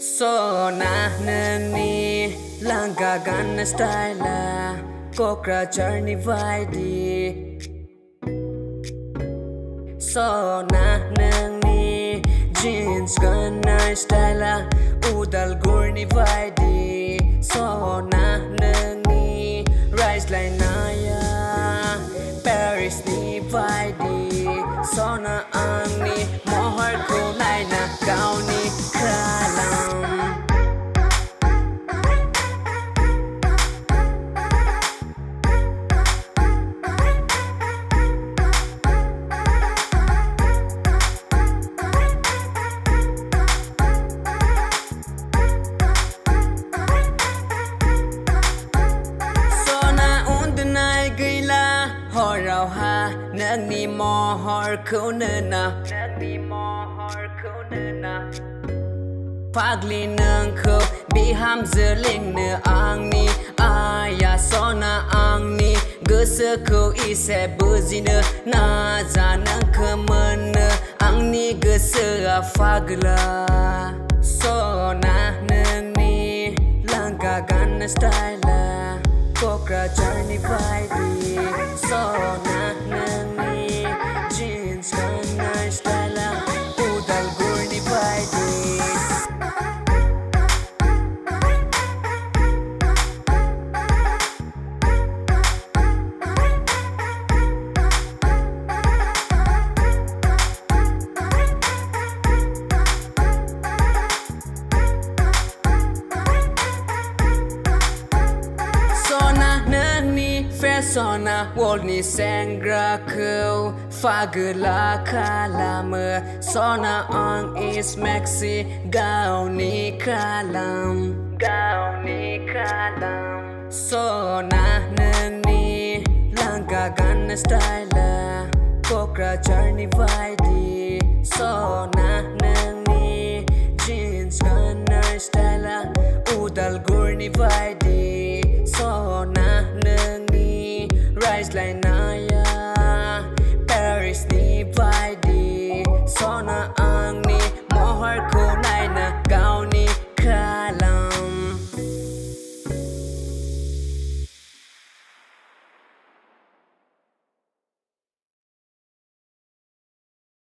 Sona nani langga gan style kokra charni vaidi. Sona nani jeans gana style udal gurni vaidi. Sona nani rise line naya Paris ni vaidi. Sona angni mohar ko naina gauni kralam. Horau ha nang ni mohor kunena Pagli nang ko biham zeling ne angni aya sona angni gese ko ise buzina na janang kemen angni gese afagla sona nang ni langga gan style kokra charni vaidi. Sona nani jeans gana style udal gurni vaidi. Sona wolni sangra ko fagla kalama sona on is maxi gauni kalam sona nani langga gan style kokra charni vaidi. Sona nani jeans gana style udal gurni vaidi.